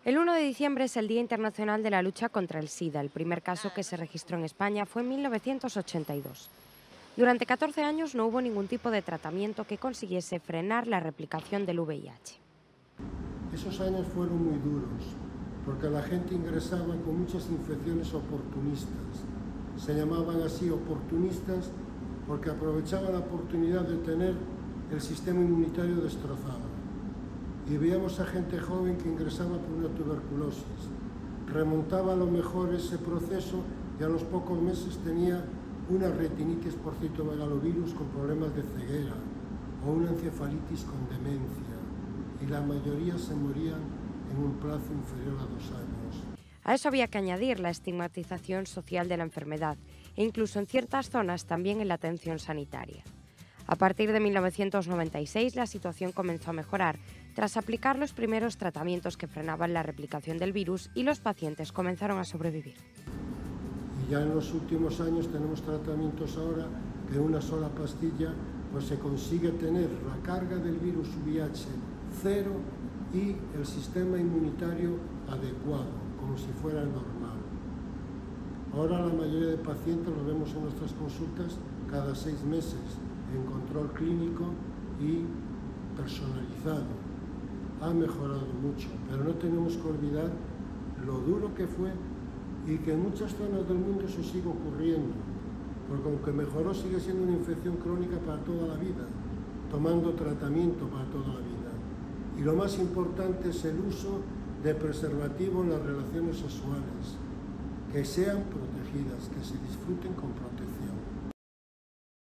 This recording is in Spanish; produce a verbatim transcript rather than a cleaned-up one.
El uno de diciembre es el Día Internacional de la Lucha contra el SIDA. El primer caso que se registró en España fue en mil novecientos ochenta y dos. Durante catorce años no hubo ningún tipo de tratamiento que consiguiese frenar la replicación del V I H. Esos años fueron muy duros, porque la gente ingresaba con muchas infecciones oportunistas. Se llamaban así oportunistas porque aprovechaban la oportunidad de tener el sistema inmunitario destrozado. Y veíamos a gente joven que ingresaba por una tuberculosis. Remontaba a lo mejor ese proceso y a los pocos meses tenía una retinitis por citomegalovirus con problemas de ceguera o una encefalitis con demencia. Y la mayoría se morían en un plazo inferior a dos años. A eso había que añadir la estigmatización social de la enfermedad e incluso en ciertas zonas también en la atención sanitaria. A partir de mil novecientos noventa y seis la situación comenzó a mejorar tras aplicar los primeros tratamientos que frenaban la replicación del virus y los pacientes comenzaron a sobrevivir. Y ya en los últimos años tenemos tratamientos ahora que una sola pastilla pues se consigue tener la carga del virus V I H cero y el sistema inmunitario adecuado, como si fuera normal. Ahora la mayoría de pacientes los vemos en nuestras consultas cada seis meses en control clínico y personalizado. Ha mejorado mucho, pero no tenemos que olvidar lo duro que fue y que en muchas zonas del mundo eso sigue ocurriendo, porque aunque mejoró sigue siendo una infección crónica para toda la vida, tomando tratamiento para toda la vida. Y lo más importante es el uso de preservativo en las relaciones sexuales, que sean protegidas, que se disfruten con protección.